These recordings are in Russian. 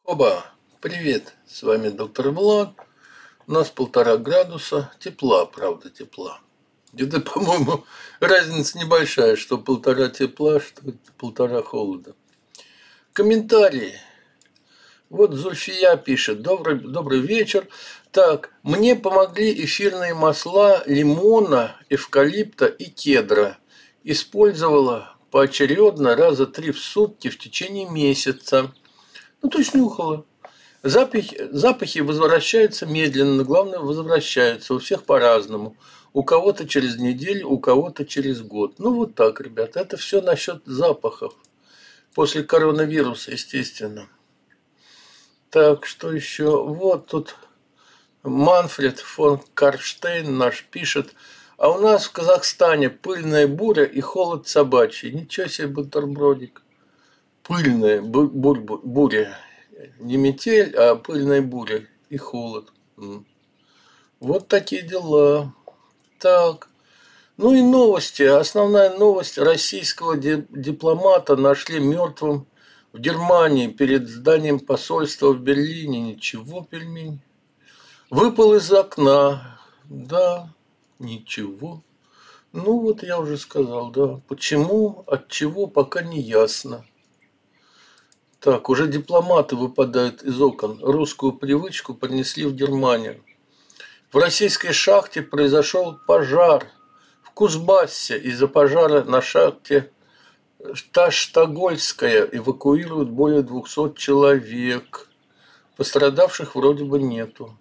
Оба, привет, с вами доктор Влад. У нас 1,5 градуса тепла, правда, тепла. Где-то, по-моему, разница небольшая, что 1,5 тепла, что 1,5 холода. Комментарии. Вот Зульфия пишет. Добрый вечер. Так, мне помогли эфирные масла лимона, эвкалипта и кедра. Использовала поочередно раза 3 в сутки в течение месяца. Ну, то есть нюхала. Запахи возвращаются медленно, главное, возвращаются. У всех по-разному. У кого-то через неделю, у кого-то через год. Ну, вот так, ребята. Это все насчет запахов. После коронавируса, естественно. Так, что еще? Вот тут Манфред фон Карштейн наш пишет. А у нас в Казахстане пыльная буря и холод собачий. Ничего себе, бутербродик. Пыльная буря. Не метель, а пыльная буря и холод. Вот такие дела. Так. Ну и новости. Основная новость. Российского дипломата нашли мертвым в Германии перед зданием посольства в Берлине. Ничего, пельмень. Выпал из окна. Да, ничего. Ну вот я уже сказал, да. Почему, от чего, пока не ясно. Так, уже дипломаты выпадают из окон. Русскую привычку принесли в Германию. В российской шахте произошел пожар. В Кузбассе из-за пожара на шахте Таштагольская эвакуируют более 200 человек. Пострадавших вроде бы нету.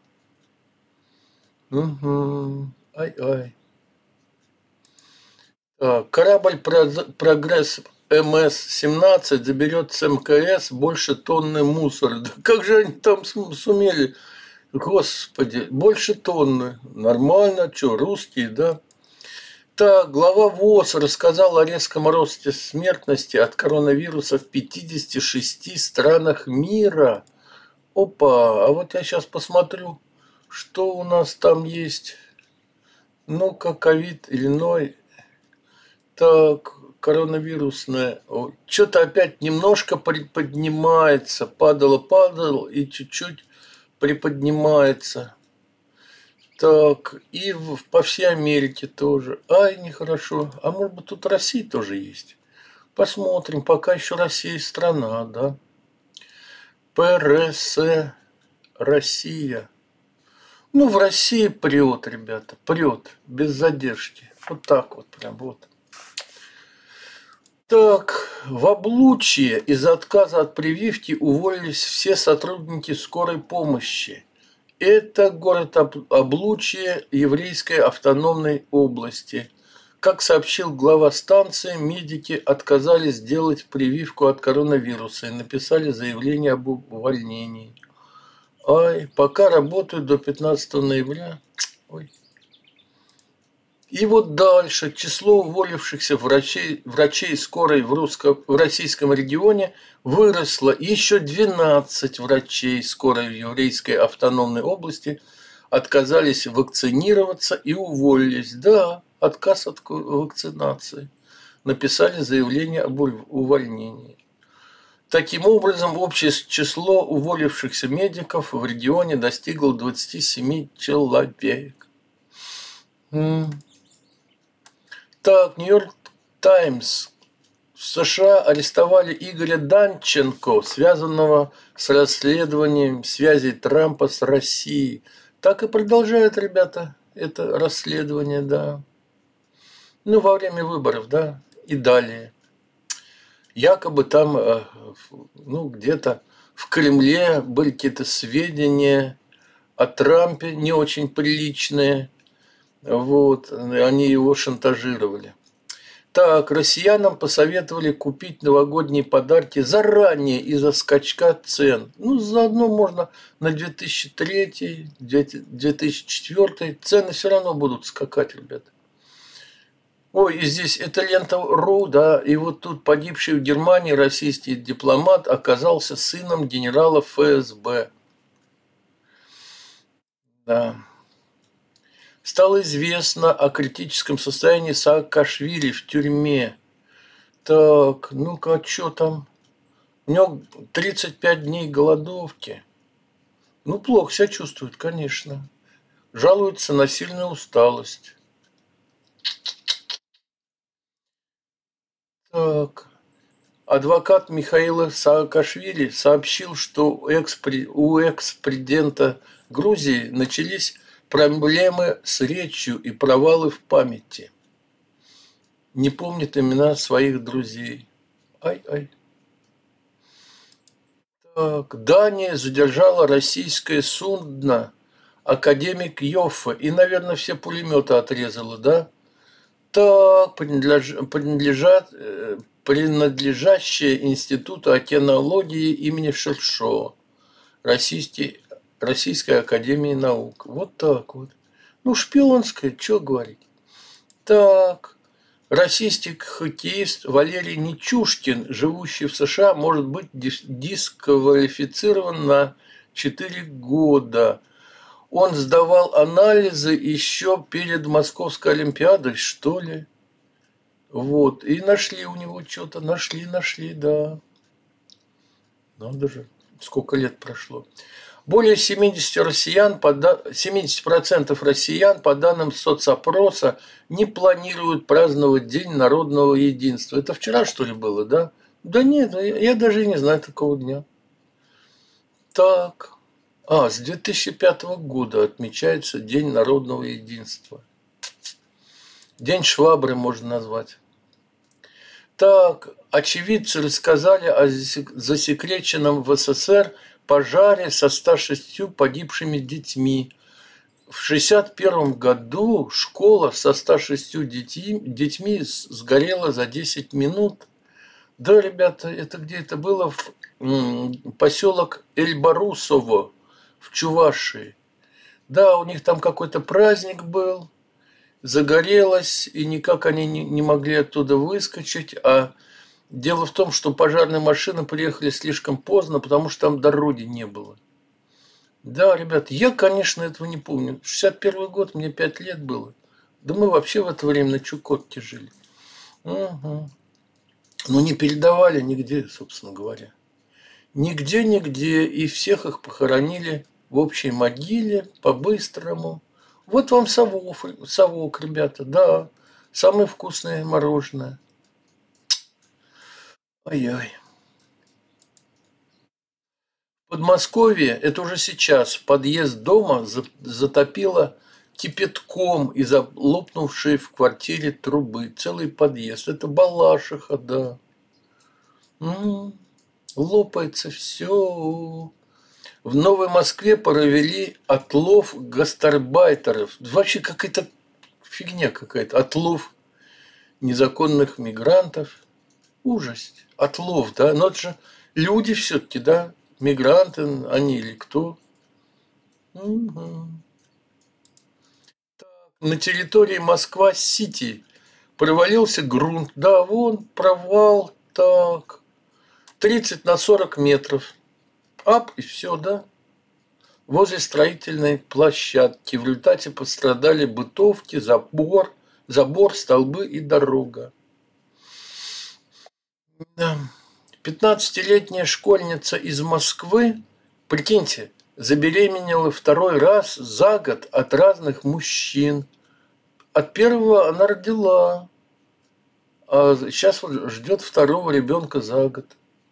Угу. Ай-ай. Так, корабль «Прогресс» МС-17 заберет с МКС больше тонны мусора. Да как же они там сумели? Господи, больше тонны. Нормально, что, русские, да? Так, глава ВОЗ рассказал о резком росте смертности от коронавируса в 56 странах мира. Опа, а вот я сейчас посмотрю, что у нас там есть. Ну-ка, ковид, Иллиной. Так, коронавирусная. Что-то опять немножко приподнимается. Падало и чуть-чуть приподнимается. Так, и по всей Америке тоже. Ай, нехорошо. А может быть, тут Россия тоже есть? Посмотрим. Пока еще Россия страна, да? ПРС Россия. Ну, в России прет, ребята. Прет. Без задержки. Вот так вот прям вот. Так, в Облучье из-за отказа от прививки уволились все сотрудники скорой помощи. Это город Облучье еврейской автономной области. Как сообщил глава станции, медики отказались сделать прививку от коронавируса и написали заявление об увольнении. Ай, пока работают до 15 ноября. Ой. И вот дальше число уволившихся врачей скорой в российском регионе выросло. Еще 12 врачей скорой в еврейской автономной области отказались вакцинироваться и уволились. Да, отказ от вакцинации. Написали заявление об увольнении. Таким образом, общее число уволившихся медиков в регионе достигло 27 человек. Так, Нью-Йорк Таймс. В США арестовали Игоря Данченко, связанного с расследованием связей Трампа с Россией. Так и продолжают, ребята, это расследование, да. Ну, во время выборов, да, и далее. Якобы там, ну, где-то в Кремле были какие-то сведения о Трампе не очень приличные. Вот, они его шантажировали. Так, россиянам посоветовали купить новогодние подарки заранее из-за скачка цен. Ну, заодно можно на 2003, 2004 цены все равно будут скакать, ребята. Ой, и здесь это лента.ру, да, и вот тут погибший в Германии российский дипломат оказался сыном генерала ФСБ. Да. Стало известно о критическом состоянии Саакашвили в тюрьме. Так, ну-ка, а что там? У него 35 дней голодовки. Ну, плохо себя чувствует, конечно. Жалуется на сильную усталость. Так. Адвокат Михаила Саакашвили сообщил, что у экс-президента Грузии начались проблемы с речью и провалы в памяти. Не помнит имена своих друзей. Ай-ай. Так, Дания задержала российское судно «Академик Йоффе» и, наверное, все пулеметы отрезала, да? Так, принадлежащее Институту океанологии имени Шершова Российской Академии Наук. Вот так вот. Ну, шпионское, что говорить. Так, российский хоккеист Валерий Нечушкин, живущий в США, может быть дисквалифицирован на 4 года. Он сдавал анализы еще перед Московской Олимпиадой, что ли? Вот. И нашли у него что-то. Нашли, да. Надо же. Сколько лет прошло. Более 70% россиян, по данным соцопроса, не планируют праздновать День народного единства. Это вчера, что ли, было, да? Да нет, я даже и не знаю такого дня. Так. С 2005 года отмечается День народного единства. День швабры можно назвать. Так, очевидцы рассказали о засекреченном в СССР пожаре со 106 погибшими детьми. В 1961 году школа со 106 детьми сгорела за 10 минут. Да, ребята, это где это было? Поселок Эльбарусово в Чувашии. Да, у них там какой-то праздник был. Загорелось, и никак они не могли оттуда выскочить. А дело в том, что пожарные машины приехали слишком поздно, потому что там дороги не было. Да, ребят, я, конечно, этого не помню. 61 год, мне 5 лет было. Да мы вообще в это время на Чукотке жили. Угу. Но не передавали нигде, собственно говоря. Нигде, и всех их похоронили в общей могиле, по-быстрому. Вот вам совок, ребята, да. Самое вкусное мороженое. Ай-яй. В Подмосковье, это уже сейчас, подъезд дома затопило кипятком из-за лопнувшей в квартире трубы. Целый подъезд. Это Балашиха, да. Лопается все. В Новой Москве провели отлов гастарбайтеров. Вообще какая-то фигня какая-то. Отлов незаконных мигрантов. Ужас. Отлов, да. Но это же люди все-таки, да. Мигранты, они или кто. Угу. На территории Москва-Сити провалился грунт. Да, вон провал. Так. 30 на 40 метров. Ап, и все, да. Возле строительной площадки. В результате пострадали бытовки, забор, столбы и дорога. Да. 15-летняя школьница из Москвы, прикиньте, забеременела второй раз за год от разных мужчин. От первого она родила, а сейчас вот ждет второго ребенка за год.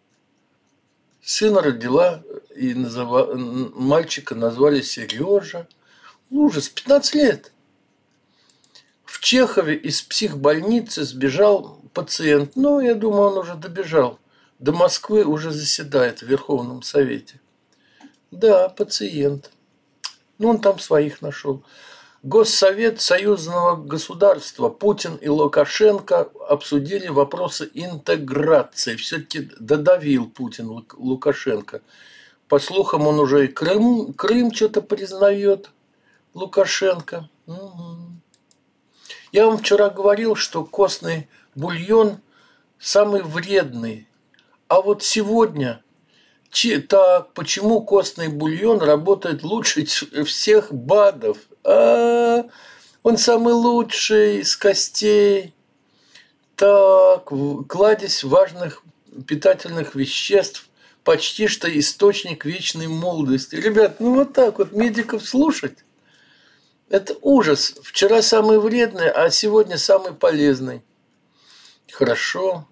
Сына родила, и мальчика назвали Сережа. Ужас, 15 лет. В Чехове из психбольницы сбежал пациент. Ну, я думаю, он уже добежал. До Москвы уже заседает в Верховном Совете. Да, пациент. Ну, он там своих нашел. Госсовет союзного государства Путин и Лукашенко обсудили вопросы интеграции. Все-таки додавил Путин Лукашенко. По слухам, он уже и Крым что-то признает. Лукашенко. Угу. Я вам вчера говорил, что костный бульон самый вредный. А вот сегодня, так, почему костный бульон работает лучше всех БАДов? Он самый лучший из костей. Так, кладезь важных питательных веществ, почти что источник вечной молодости. Ребят, ну вот так вот медиков слушать, это ужас. Вчера самый вредный, а сегодня самый полезный. Хорошо.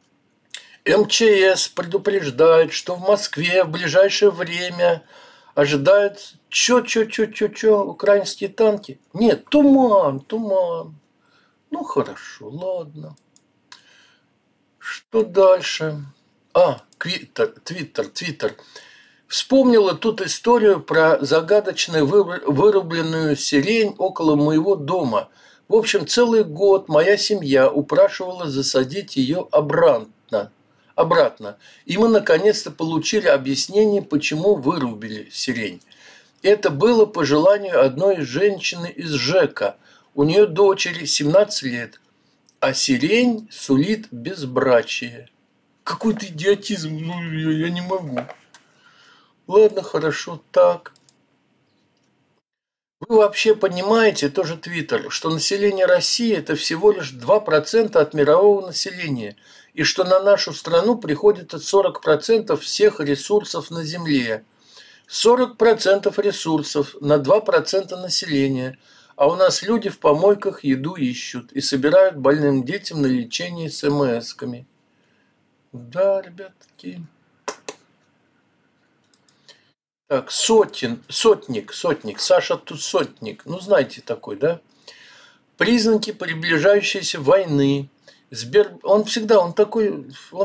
МЧС предупреждает, что в Москве в ближайшее время ожидают украинские танки. Нет, туман. Ну хорошо, ладно. Что дальше? Твиттер. Вспомнила тут историю про загадочную вырубленную сирень около моего дома. В общем, целый год моя семья упрашивала засадить ее обратно. И мы наконец-то получили объяснение, почему вырубили сирень. Это было по желанию одной женщины из ЖЭКа. У нее дочери 17 лет, а сирень сулит безбрачие. Какой-то идиотизм, я не могу. Ладно, хорошо, так. Вы вообще понимаете, тоже Твиттер, что население России – это всего лишь 2% от мирового населения, и что на нашу страну приходит 40% всех ресурсов на Земле. 40% ресурсов на 2% населения, а у нас люди в помойках еду ищут и собирают больным детям на лечение СМС-ками. Да, ребятки. Так, Сотник, Саша тут Сотник. Ну, знаете такой, да? Признаки приближающейся войны. Он такой,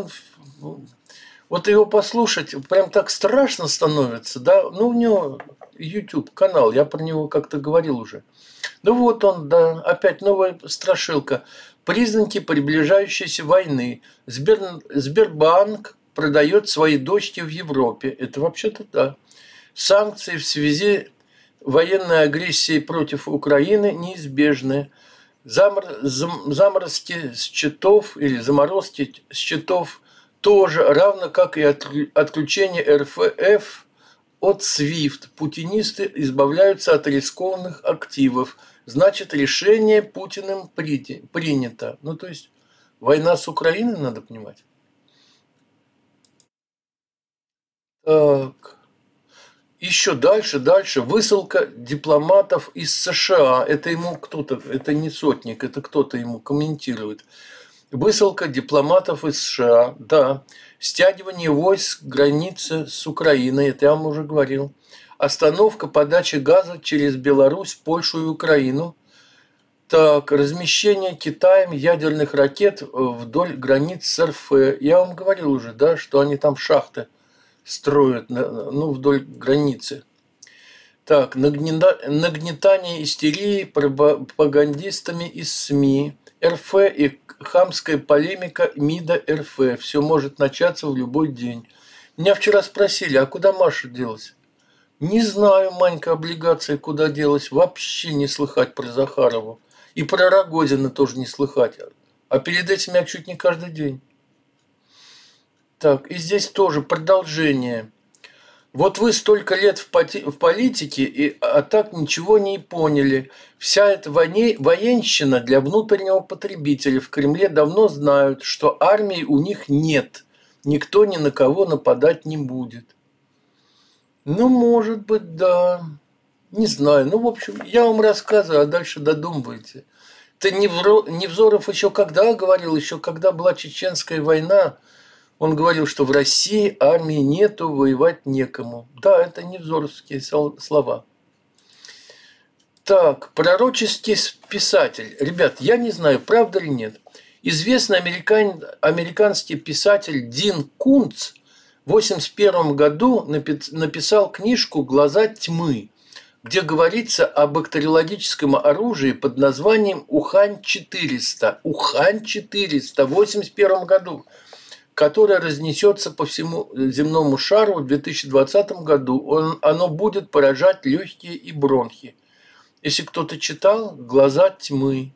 вот его послушать, прям так страшно становится, да? Ну, у него YouTube-канал, я про него как-то говорил уже. Ну, вот он, да, опять новая страшилка. Признаки приближающейся войны. Сбербанк продает свои дочки в Европе. Это вообще-то да. Санкции в связи с военной агрессией против Украины неизбежны. Заморозки счетов тоже, равно как и отключение РФ от SWIFT. Путинисты избавляются от рискованных активов. Значит, решение Путиным принято. Ну, то есть, война с Украиной, надо понимать. Так. Еще дальше. Высылка дипломатов из США. Это ему кто-то, это не Сотник, это кто-то ему комментирует. Высылка дипломатов из США, да. Стягивание войск к границе с Украиной, это я вам уже говорил. Остановка подачи газа через Беларусь, Польшу и Украину. Так, размещение Китаем ядерных ракет вдоль границ с РФ. Я вам говорил уже, да, что они там шахты строят, вдоль границы. Так, нагнетание истерии пропагандистами из СМИ. РФ и хамская полемика МИДа РФ. Все может начаться в любой день. Меня вчера спросили, а куда Маша делась? Не знаю, Манька, облигации куда делась. Вообще не слыхать про Захарову. И про Рогозина тоже не слыхать. А перед этим я чуть не каждый день. Так, и здесь тоже продолжение. Вот вы столько лет в политике, а так ничего не поняли. Вся эта военщина для внутреннего потребителя в Кремле давно знают, что армии у них нет. Никто ни на кого нападать не будет. Ну, может быть, да. Не знаю. Ну, в общем, я вам рассказываю, а дальше додумывайте. Это Невзоров еще когда говорил, еще когда была Чеченская война, он говорил, что в России армии нету, воевать некому. Да, это невзоровские слова. Так, пророческий писатель. Ребят, я не знаю, правда или нет. Известный американский писатель Дин Кунц в 1981 году написал книжку «Глаза тьмы», где говорится о бактериологическом оружии под названием Ухань-400. Ухань-400 в 1981 году. Которое разнесется по всему земному шару в 2020 году. Оно будет поражать легкие и бронхи. Если кто-то читал, «Глаза тьмы».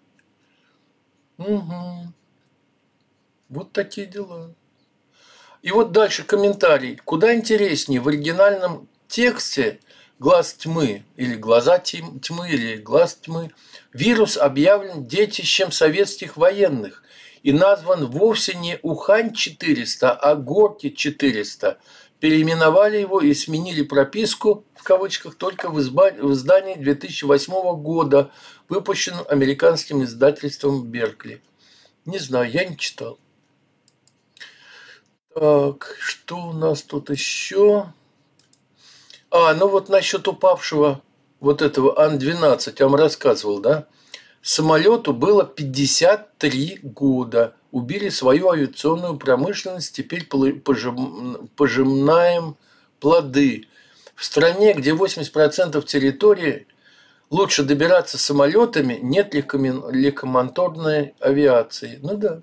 Угу. Вот такие дела. И вот дальше комментарий. Куда интереснее, в оригинальном тексте «Глаз тьмы» или «Глаза тьмы» или «Глаз тьмы» вирус объявлен детищем советских военных. и назван вовсе не Ухань-400, а Горки-400. Переименовали его и сменили прописку, в кавычках, только в издании 2008 года, выпущенном американским издательством Беркли. Не знаю, я не читал. Так, что у нас тут еще? Ну вот насчет упавшего вот этого Ан-12, я вам рассказывал, да? Самолету было 53 года. Убили свою авиационную промышленность, теперь пожимаем плоды. В стране, где 80% территории лучше добираться самолетами, нет легкомоторной авиации. Ну да.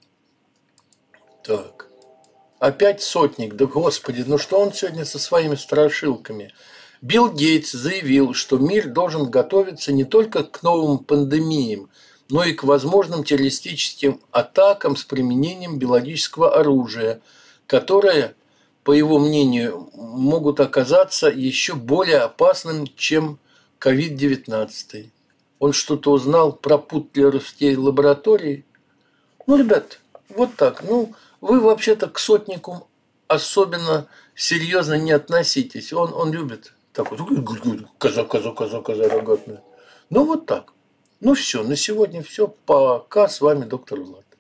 Так. Опять Сотник. Да господи, ну что он сегодня со своими страшилками? Билл Гейтс заявил, что мир должен готовиться не только к новым пандемиям, но и к возможным террористическим атакам с применением биологического оружия, которые, по его мнению, могут оказаться еще более опасным, чем COVID-19. Он что-то узнал про путлеровские лаборатории? Ну, ребят, вот так. Ну, вы вообще-то к Сотнику особенно серьезно не относитесь. Он любит так вот, коза рогатная. Ну, вот так. Ну, все, на сегодня все. Пока. С вами доктор Влад.